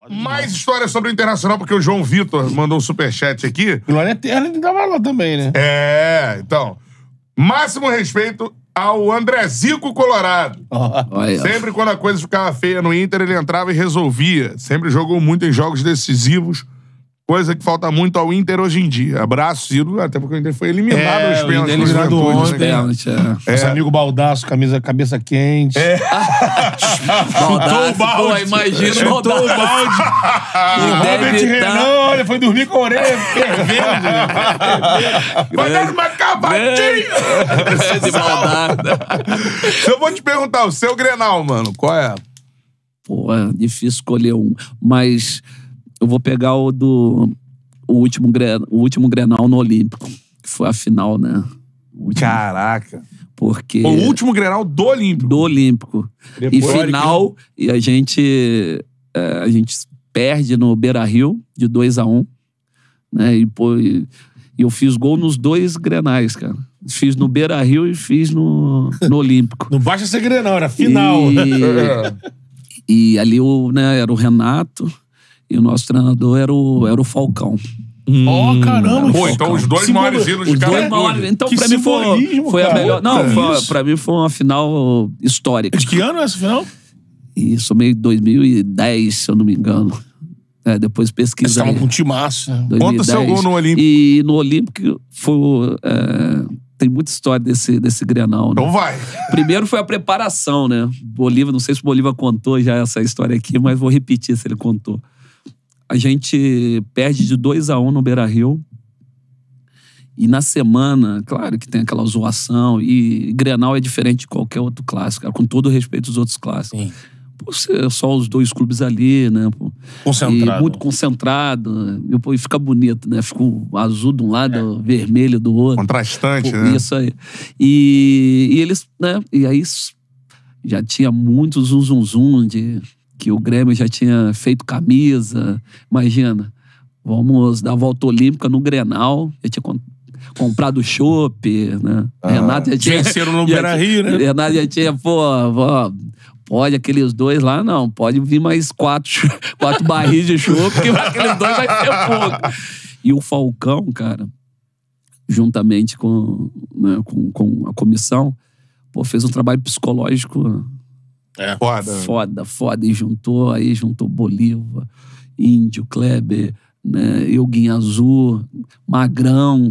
Mais histórias sobre o Internacional, porque o João Vitor mandou um superchat aqui. Glória Eterna ele tava lá também, né? Então. Máximo respeito ao Andrezico Colorado. Sempre quando a coisa ficava feia no Inter, ele entrava e resolvia. Sempre jogou muito em jogos decisivos. Coisa que falta muito ao Inter hoje em dia. Abraço, Ciro, até porque o Inter foi eliminado nos pênaltis. Eliminado ontem. Nosso amigo Baldasso, cabeça quente. Chutou o balde. Imagina Chutou o balde. O Robert Renan, olha, foi dormir com a orelha fervendo. Vai dar uma cavadinha! Eu vou te perguntar, o seu Grenal, mano, qual é? Pô, é difícil escolher um. Mas eu vou pegar o último Grenal no Olímpico, que foi a final, né? Caraca. Porque... O último Grenal do Olímpico. Do Olímpico. E final, e a gente perde no Beira-Rio de 2-1, né? E eu fiz gol nos 2 Grenais, cara. Fiz no Beira-Rio e fiz no Olímpico. Não basta ser Grenal, era final. E ali era o Renato e o nosso treinador era o Falcão. Caramba! Pô, então os 2 maiores ídolos de cada clube. Então, que pra mim foi a melhor. Não, pra mim foi uma final histórica. De que ano é essa final? Isso, meio 2010, se eu não me engano. Depois pesquisa. Vocês estavam com um timaço. Conta seu gol no Olímpico. E no Olímpico tem muita história desse Grenal, né? Então vai. Primeiro foi a preparação, né? Bolívar, não sei se o Bolívar contou já essa história aqui, mas vou repetir se ele contou. A gente perde de 2-1 no Beira-Rio. E na semana, claro que tem aquela zoação. E Grenal é diferente de qualquer outro clássico, cara, com todo o respeito dos outros clássicos. Sim. Por ser só os 2 clubes ali, né? Concentrado. E muito concentrado. E fica bonito, né? Fica o azul de um lado, vermelho do outro. Contrastante, né? Isso aí. E eles, né? E aí já tinha muito zum de que o Grêmio já tinha feito camisa. Imagina, vamos dar a volta olímpica no Grenal. Já tinha comprado chopp, né? Renato já tinha... Venceram no Beira-Rio, né? Renato já tinha, pode aqueles 2 lá, não. Pode vir mais 4 barris de chopp, porque aqueles 2 vai ser pouco. E o Falcão, cara, juntamente com a comissão, fez um trabalho psicológico foda. E juntou Bolívar, Índio, Kleber, né? Euguinho Azul, Magrão.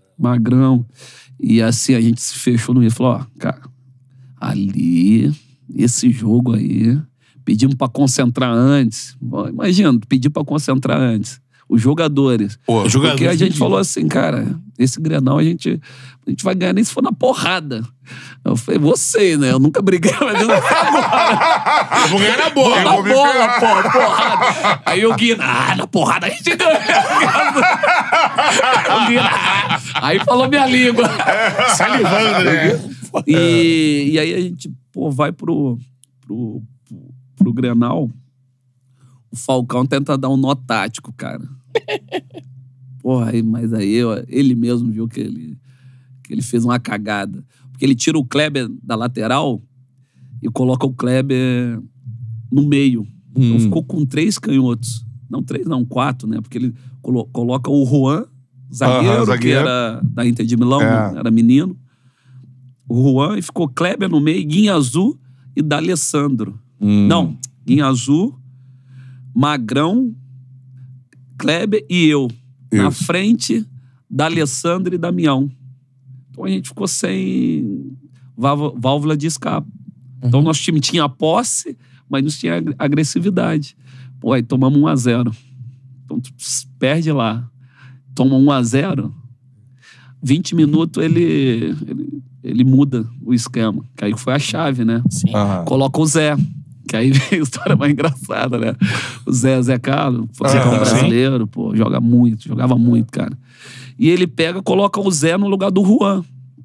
E assim, a gente se fechou no meio e falou, cara, ali, esse jogo aí, pedimos pra concentrar antes. Imagina, pedir pra concentrar antes. Os jogadores. Porque a gente falou assim, cara, esse Grenal a gente vai ganhar nem se for na porrada. Eu falei, você, né? Eu nunca briguei, mas eu não sei agora. Eu vou ganhar na bola. Na bola, porrada. Aí o Guina, na porrada a gente ganha. O Guina, aí falou minha língua. Salivando, né? E aí a gente, vai pro Grenal. O Falcão tenta dar um nó tático, cara. Mas aí ele mesmo viu que ele fez uma cagada. Porque ele tira o Kleber da lateral e coloca o Kleber no meio. Então ficou com 3 canhotos. Não 3, não, 4, né? Porque ele coloca o Juan, zagueiro, que era da Inter de Milão, era menino. O Juan, e ficou Kleber no meio, Guinha Azul e D'Alessandro. Não, Guinha Azul, Magrão, Kleber e eu. Isso. Na frente, D'Alessandro e Damião. Então a gente ficou sem válvula de escape. Então nosso time tinha posse, mas não tinha agressividade. Aí tomamos 1-0. Então tu perde lá. Toma 1-0. 20 minutos ele muda o esquema. Que aí foi a chave, né? Sim. Coloca o Zé. Que aí vem a história mais engraçada, né? O Zé Carlos, brasileiro, jogava muito, cara. E ele coloca o Zé no lugar do Juan.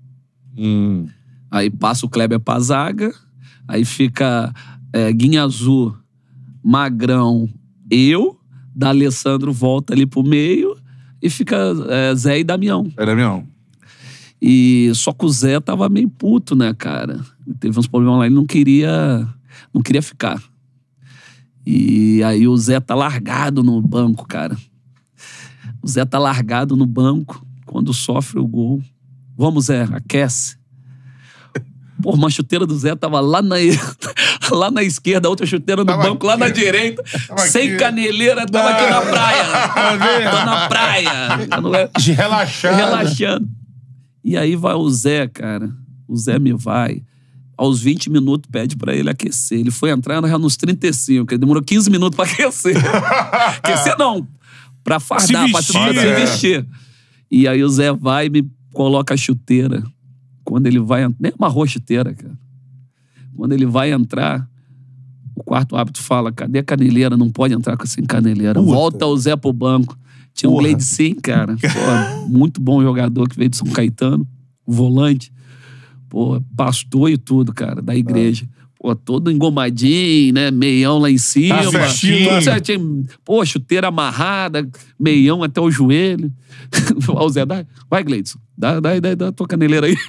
Aí passa o Kleber pra zaga, aí fica Guinha Azul, Magrão, D'Alessandro volta ali pro meio e fica Zé e Damião. Damião. E só que o Zé tava meio puto, né, cara? Teve uns problemas lá, ele não queria ficar. E aí o Zé tá largado no banco, cara. O Zé tá largado no banco quando sofre o gol. Vamos, Zé, aquece. Pô, uma chuteira do Zé tava lá na esquerda, a outra chuteira no banco lá na direita. Sem caneleira, tava aqui na praia. Tô na praia. Relaxando. E aí vai o Zé, cara. O Zé me vai. Aos 20 minutos pede pra ele aquecer. Ele foi entrar já nos 35. Ele demorou 15 minutos pra aquecer. Aquecer não. Pra fardar, pra se vestir. E aí o Zé vai e me coloca a chuteira. Quando ele vai... Nem amarrou a chuteira, cara. Quando ele vai entrar, o quarto árbitro fala, cadê a caneleira? Não pode entrar sem caneleira. Volta o Zé pro banco. Tinha um Gleidson, cara. Pô, muito bom jogador que veio de São Caetano. Volante. Pô, pastor e tudo, cara, da igreja. Pô, todo engomadinho, né? Meião lá em cima. Tudo certinho. Pô, chuteira amarrada, meião até o joelho. O Zé, vai, Gleidson. Dá a tua caneleira aí.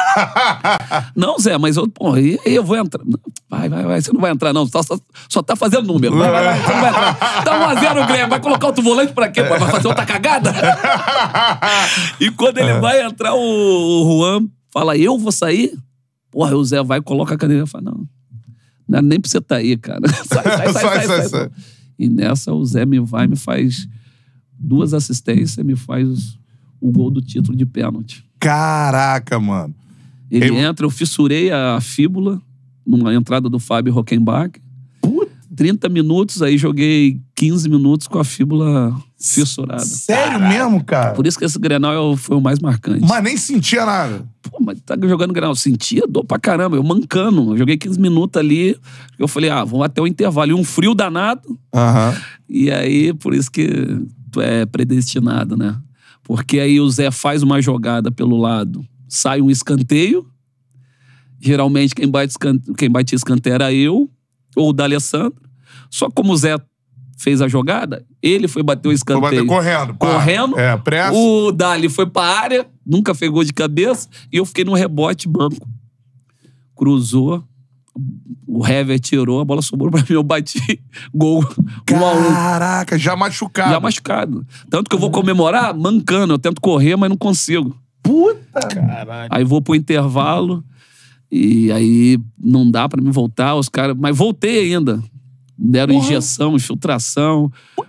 Não, Zé, mas eu vou entrar. Vai. Você não vai entrar, não. Só tá fazendo número. Vai. Você não vai entrar. Tá 1-0 o Grêmio. Vai colocar outro volante pra quê? Vai fazer outra cagada? E quando ele vai entrar, o Juan fala, eu vou sair? Porra, o Zé vai e coloca a caneleira. Fala, não é nem pra você tá aí, cara. Sai. E nessa, o Zé me faz 2 assistências, me faz o gol do título de pênalti. Caraca, mano. Ele entra, eu fissurei a fíbula numa entrada do Fábio Rockenbach. 30 minutos, aí joguei 15 minutos com a fíbula fissurada. Sério mesmo, cara? Por isso que esse Grenal foi o mais marcante. Mas nem sentia nada. Pô, mas tá jogando Grenal. Sentia dor pra caramba. Eu mancando. Eu joguei 15 minutos ali. Eu falei, vamos até o intervalo. E um frio danado. E aí, por isso que tu é predestinado, né? Porque aí o Zé faz uma jogada pelo lado. Sai um escanteio. Geralmente quem bate escanteio era eu ou o D'Alessandro. Só como o Zé fez a jogada, ele foi bater o escanteio. Foi bater correndo. Pressa. O Dali foi pra área, nunca fez gol de cabeça, e eu fiquei no rebote banco. Cruzou, o Hever tirou, a bola sobrou pra mim, eu bati gol 1-1. Caraca, já machucado. Tanto que eu vou comemorar mancando, eu tento correr, mas não consigo. Puta! Caralho. Aí vou pro intervalo, e aí não dá pra me voltar, os caras... Mas voltei ainda. Deram injeção, infiltração.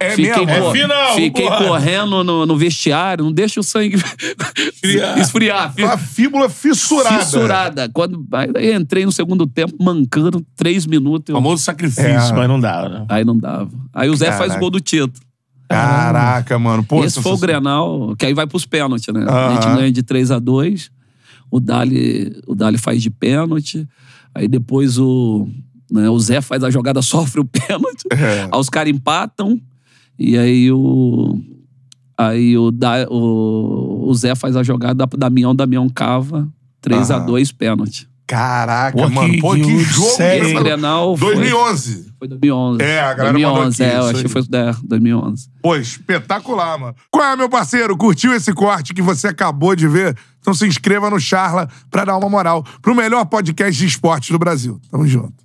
Fiquei correndo no vestiário. Não deixa o sangue esfriar. A fíbula fissurada. Aí entrei no segundo tempo, mancando 3 minutos. O famoso sacrifício, mas não dava, né? Aí não dava. Aí o Zé faz o gol do título. Caraca, mano. Pô, esse foi o Grenal, que aí vai pros pênaltis, né? A gente ganha de 3-2. O Dali faz de pênalti. Aí depois o Zé faz a jogada, sofre o pênalti. Aí os caras empatam. E aí o Zé faz a jogada, o Damião cava. 3-2, pênalti. Caraca, mano. Pô, que jogo. Esse Grenal 2011. Foi 2011. A galera 2011, eu acho que foi 2011. Pô, espetacular, mano. Qual é, meu parceiro? Curtiu esse corte que você acabou de ver? Então se inscreva no Charla pra dar uma moral pro melhor podcast de esportes do Brasil. Tamo junto.